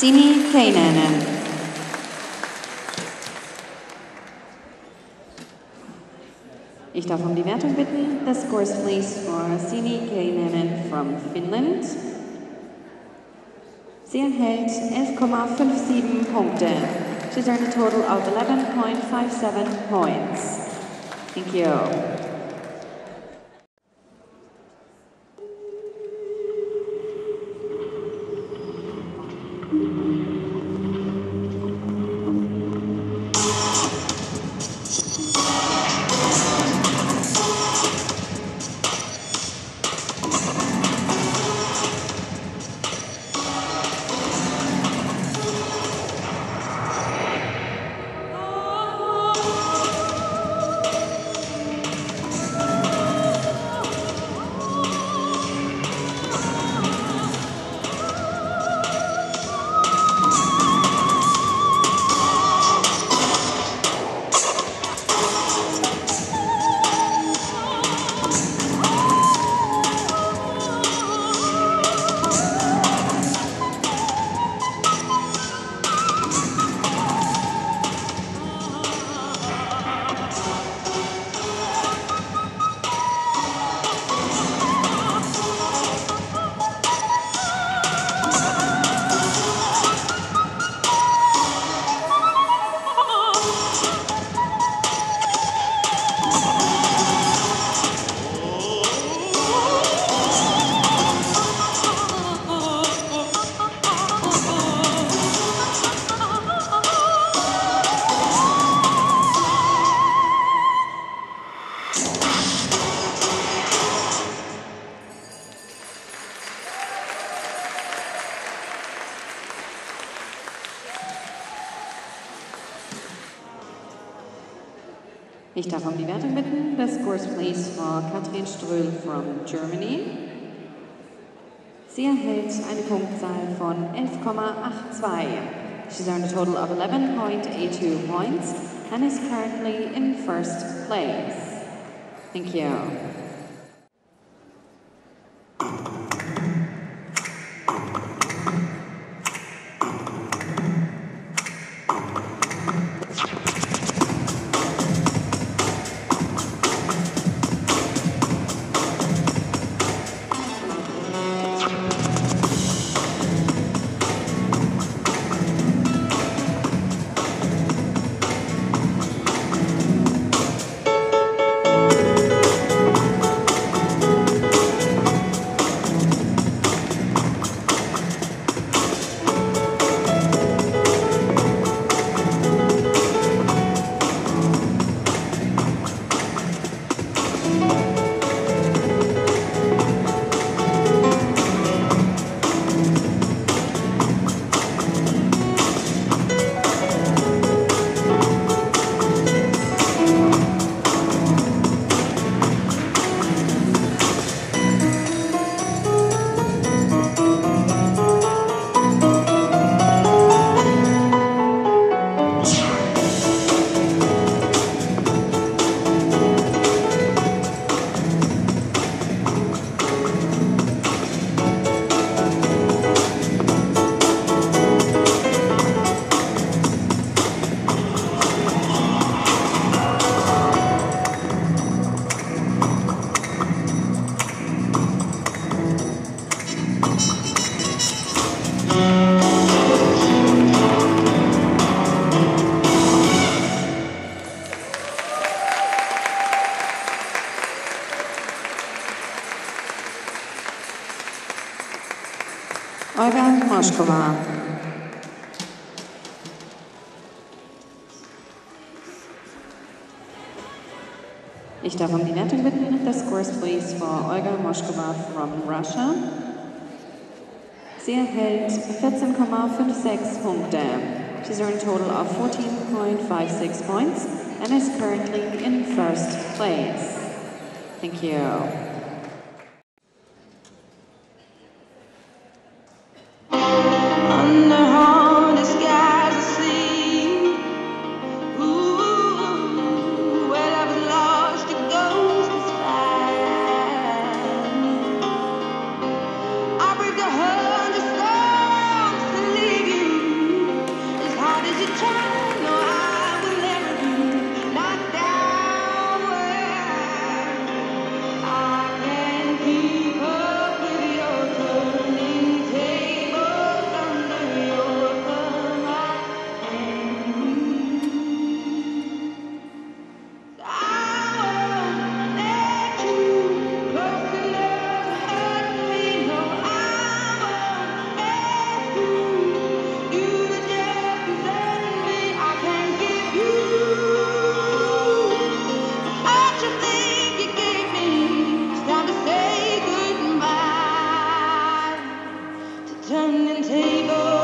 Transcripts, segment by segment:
Simi Keinanen. Ich darf um die Wertung bitten. The scores please for Simi Keinanen from Finland. Sie erhält 11,57 Punkte. She's earned a total of 11.57 points. Thank you. Ich darf um die Wertung bitten. The scores please for Katrin Ströhl from Germany. Sie erhält eine Punktzahl von 11,82. She's earned a total of 11.82 points and is currently in first place. Thank you. Olga Moskova. Ich darf um die Wertung bitten. The scores please for Olga Moskova from Russia. Sie erhält 14,56 Punkte. She's earned a total of 14.56 points and is currently in first place. Thank you. I break 100 songs to leave you. turning tables.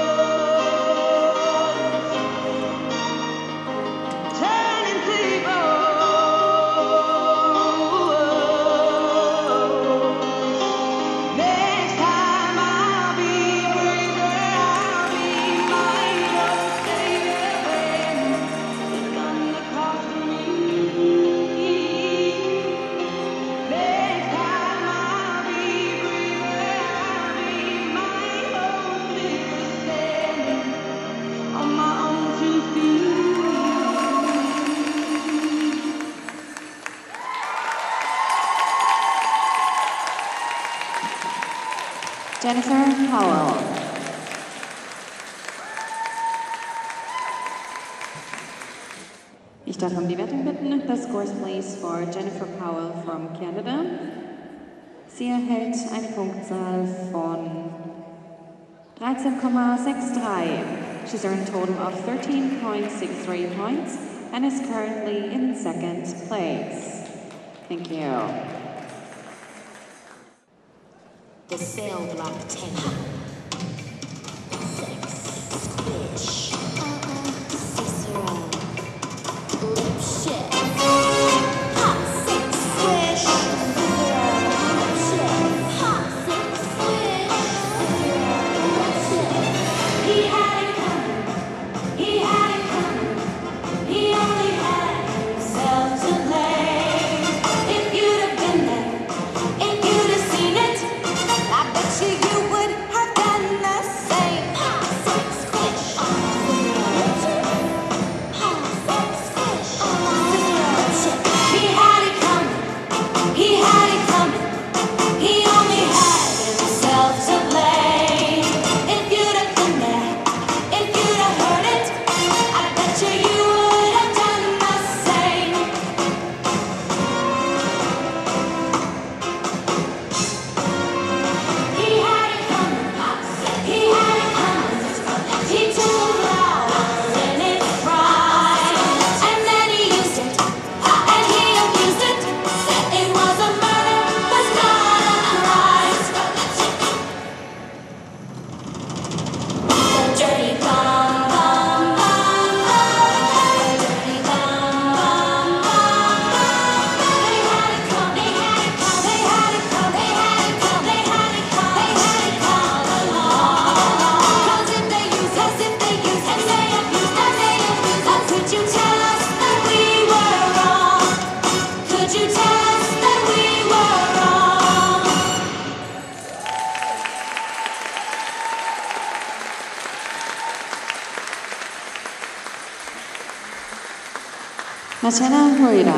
Jennifer Powell. Ich darf um die Wertung bitten. The scores please for Jennifer Powell from Canada. Sie erhält eine Punktzahl von 13,63. She's earned a total of 13.63 points and is currently in second place. Thank you. The cell block 10. Sex, squish, Cicero, lip shit. Hot, sex, squish, Cicero, lip shit. Hot, sex, squish, Cicero, lip shit. He had it coming, he had it coming. He only had himself to blame. If you'd have been there, if you'd have seen it, I bet you would have done the same. Hot, sex, squish, hot, sex, squish, he had it coming, he had it coming. He only had himself to blame. If you'd have been there, if you'd have heard it, I bet you would have done the same. He had it coming, he had it coming. He took flowers in his pride, and then he used it, and he abused it. It was a murder, was not a crime. The dirty bum, bum, bum, bum. The dirty bum, bum, bum, bum. They had it come, they had it come, they had it come, they had it come, they had it come, they had it come along. 'Cause if they use us, if they use, and they abuse, and they abuse us, could you tell us that we were wrong? Could you tell us that we were wrong? Marcella Rueda.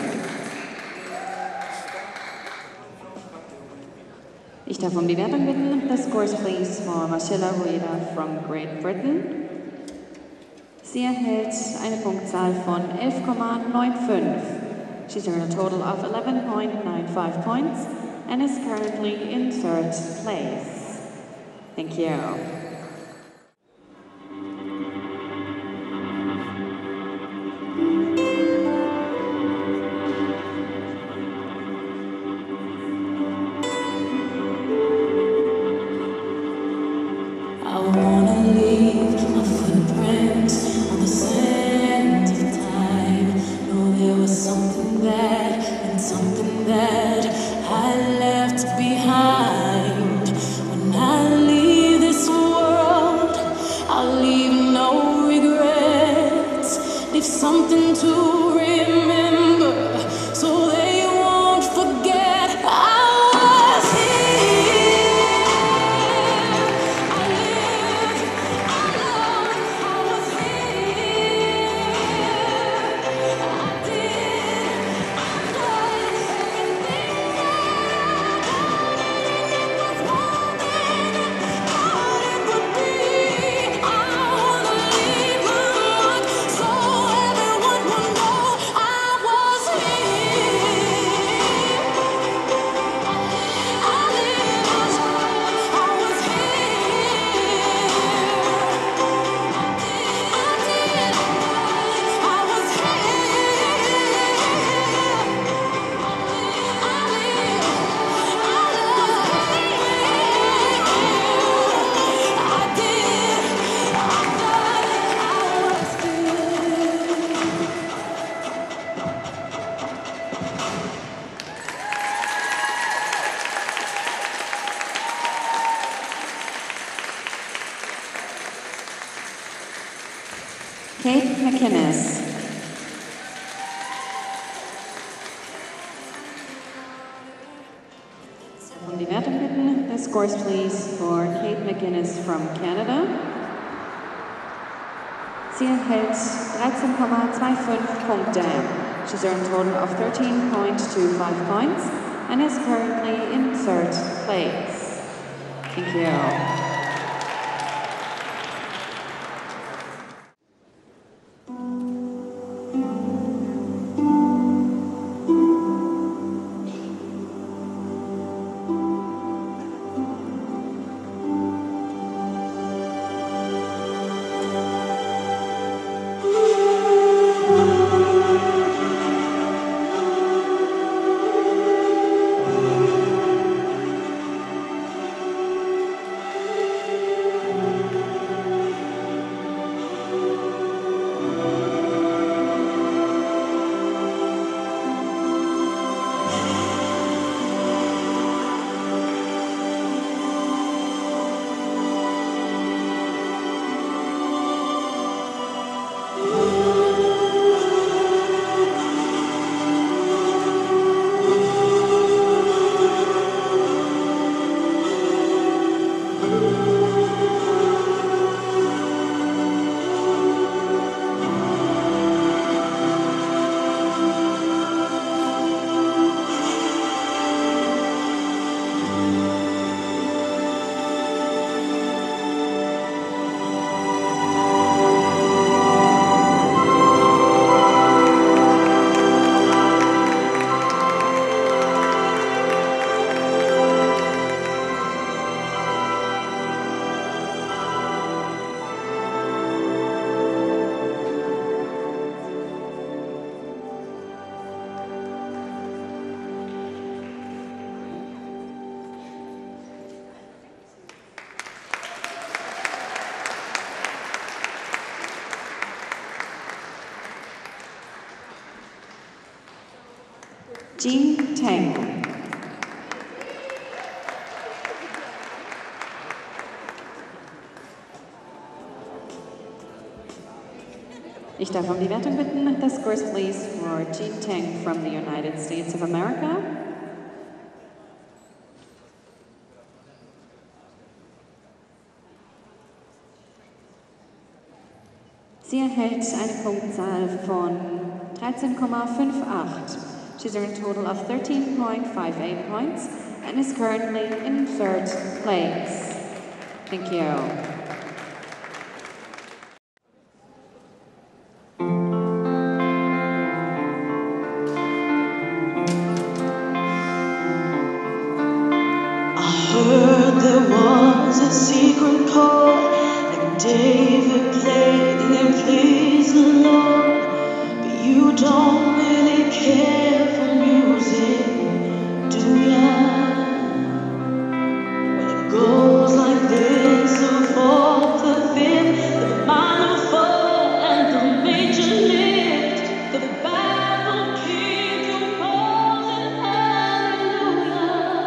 Ich darf um die Wertung bitten. The scores please for Marcella Rueda from Great Britain. Sie erhält eine Punktzahl von 11,95. She's earned a total of 11.95 points and is currently in third place. Thank you. I wanna leave a footprint on the sand of time. Know there was something bad and something that I left behind. When I leave this world, Kate McInnes. Um die Wertung bitten. The scores please for Kate McInnes from Canada. Sie erhält 13,25 Punkte. She's earned a total of 13.25 points and is currently in third place. Thank you. Jean Tang. Ich darf um die Wertung bitten. The scores please for Jean Tang from the United States of America. Sie erhält eine Punktzahl von 13,58. She's earned a total of 13.58 points and is currently in third place. Thank you. Heard there was a secret chord that David played and it pleased the Lord, but you don't really care for music, do ya? When it goes like this, the fourth, the fifth, the minor fall and the major lift, the baffled king composes hallelujah.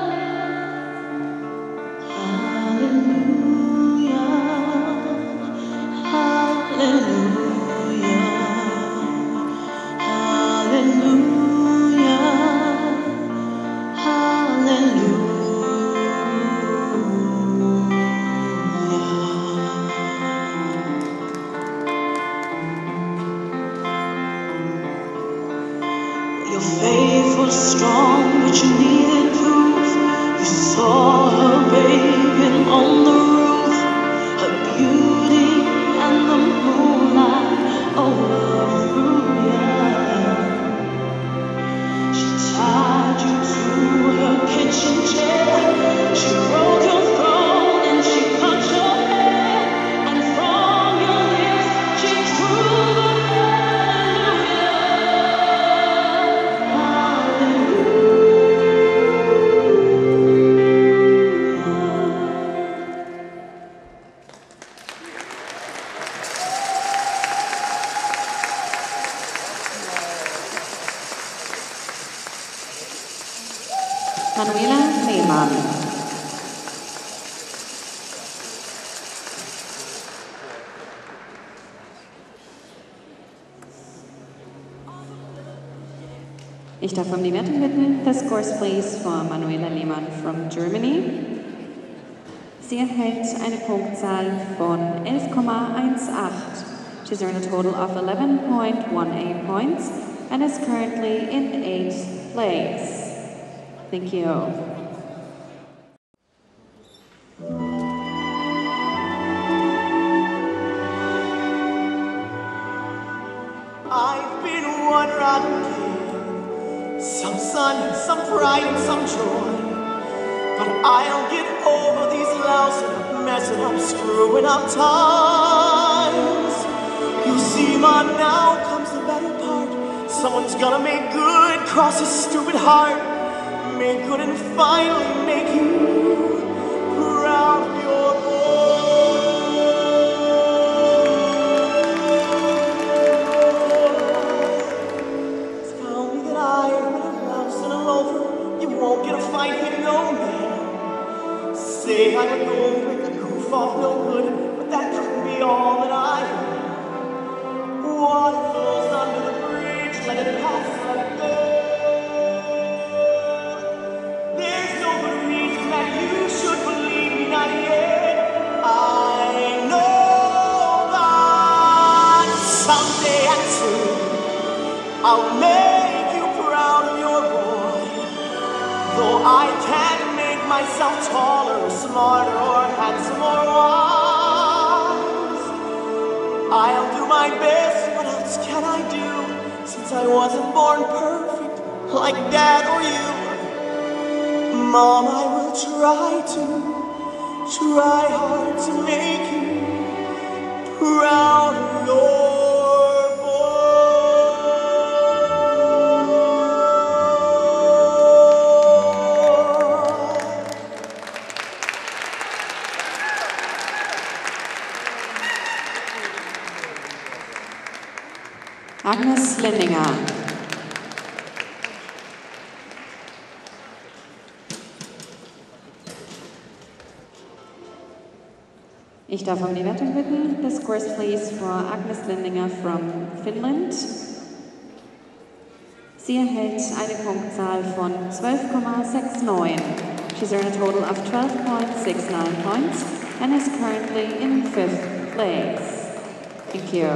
Your faith was strong, but you needed proof. You saw her bathing on the roof, her beauty and the moonlight overthrew ya. She tied you to her kitchen chair. She broke your throne and she cut your hair, and from your lips she drew the Manuela Lehmann. Ich darf um die Wertung bitten. The scores please for Manuela Lehmann from Germany. Sie erhält eine Punktzahl von 11,18. She's earned a total of 11.18 points and is currently in 8th place. Thank you. I've been one rotten kid, some sun, some pride, and some joy. But I'll get over these lousing up, messing up, screwing up times. You see, Ma, now comes the better part. Someone's gonna make good, cross his stupid heart. Make good and finally make you proud of your boy. Tell me that I've been a louse and a loafer. You won't get a fight here, no man. Say I'm a gold with a goof off, no good, but that couldn't be all that I am. Water flows under the bridge, let it pass, let it go. There's no good reason that you should believe me, not yet. I know that someday and soon I'll make you proud of your boy. Though I can't make myself taller or smarter or handsome or wise, I'll do my best. What else can I do? Since I wasn't born perfect like Dad or you, Mom, I will try hard to make you proud of your Agnes Lindinger. Ich darf um die Wertung bitten. The scores please for Agnes Lindinger from Finland. Sie erhält eine Punktzahl von 12,69. She's earned a total of 12.69 points and is currently in 5th place. Thank you.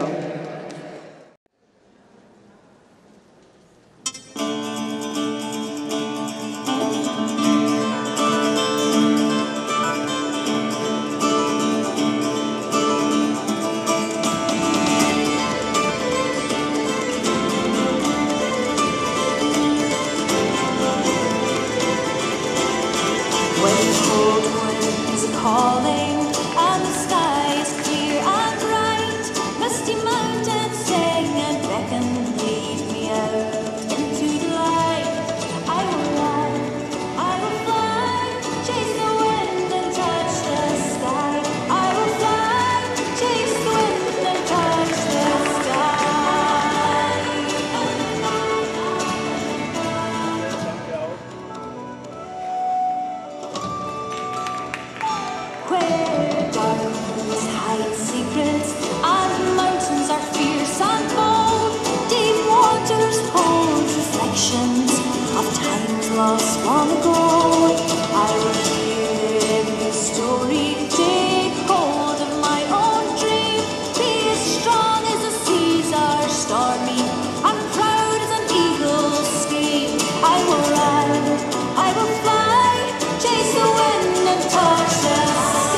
Calling and the sky is clear and bright. Misty mountains sing and beckon, lead me out into the light. I will run, I will fly, chase the wind and touch the sky. I will fly, chase the wind and touch the sky. Where darkness hides secrets and mountains are fierce and bold, deep waters hold reflections of times lost long ago. I will hear every story, take hold of my own dream, be as strong as the seas are stormy, and proud as an eagle's scream. I will run, I will fly, chase the wind and touch the sky.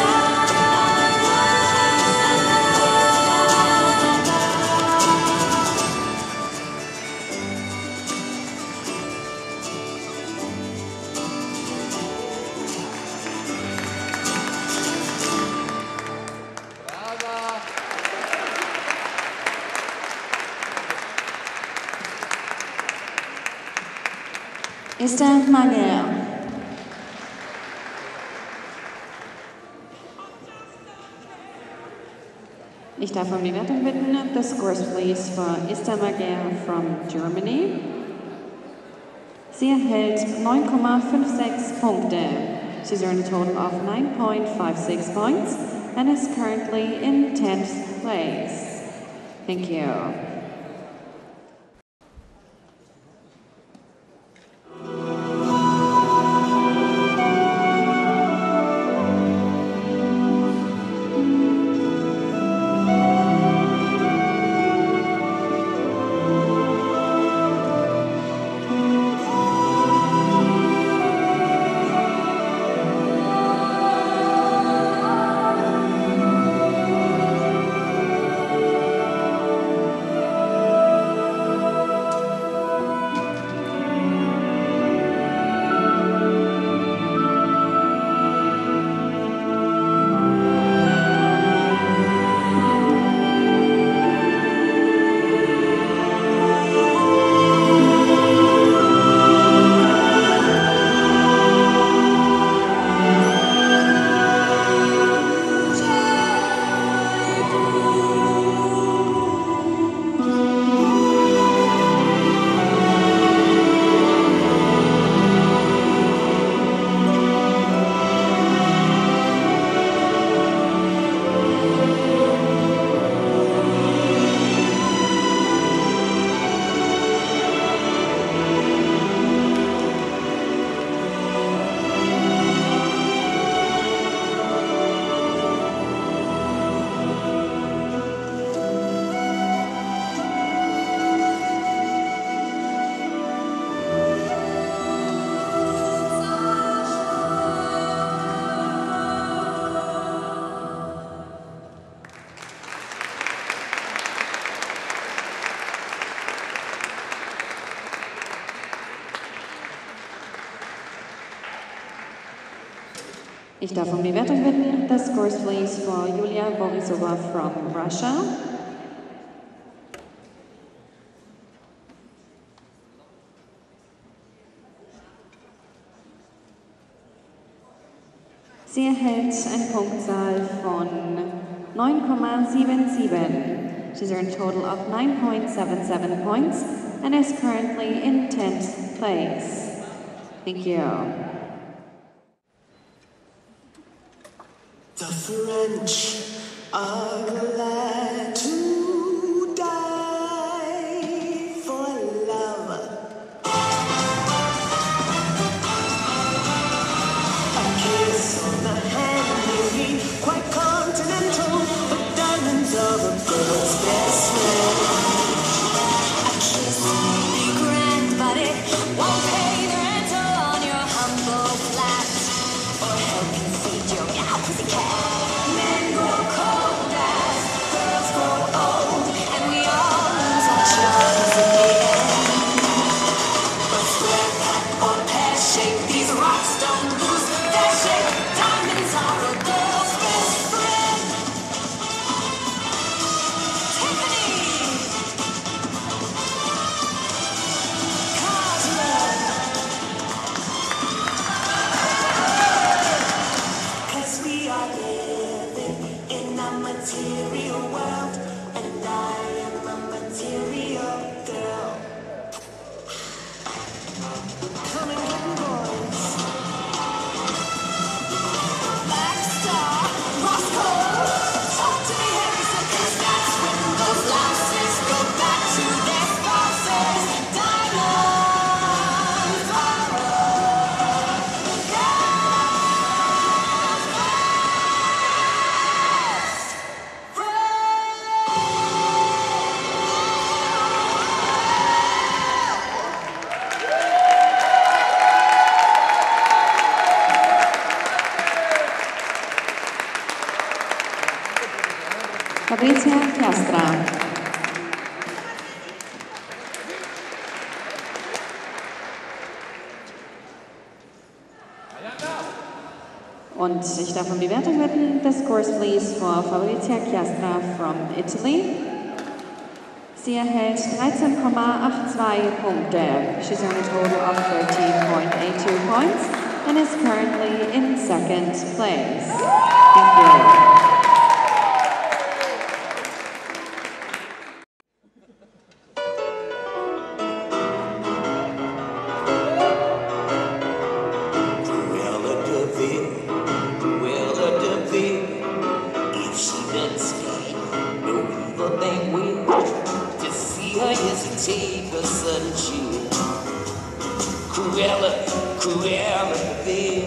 Esther Mager. Ich darf um die Wertung bitten. The scores please for Esther Mager from Germany. Sie erhält 9,56 Punkte. She's earned a total of 9.56 points and is currently in 10th place. Thank you. Ich darf um die Wertung bitten. The scores please for Yulia Borisova from Russia. Sie erhält eine Punktzahl von 9,77. She's earned a total of 9.77 points and is currently in 10th place. Thank you. The French are glad to die for love. A kiss on the hand may be quite continental, but diamonds are a girl's best friend. A kiss may be grand, but it won't pay the rental on your humble flat or help you feed your meow pussycat. Men grow cold as girls grow old, and we all lose our charms in the end. But square cut or pear shape, these rocks don't lose their shape. Diamonds are a girl's best friend. Tiffany! Cause we are living in a material world, and I am a material girl. Come and get boys. Black Star, Roscoe, talk to me, Harrison, 'cause that's when those louses go back to their spouses. Diamonds are a Fabrizia Chiastra. Und ich darf um die Wertung bitten. The scores please for Fabrizia Chiastra from Italy. Sie erhält 13,82 Punkte. She's earned a total of 13.82 points and is currently in 2nd place. Thank you. Cruella de Vil, if she doesn't stay, no evil thing will. To see her hesitate, a sudden chill. Cruella de Vil,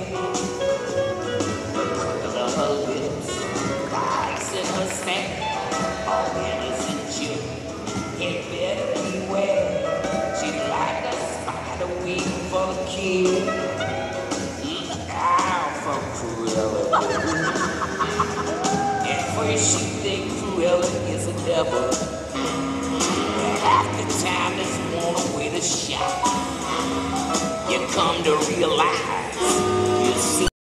Cruella, her lips, eyes in her snap, all innocent chill. It better beware, she's like a spider waiting for the kill. For Cruella. At first she think Cruella is a devil. Half the time it's one way to shop. You come to realize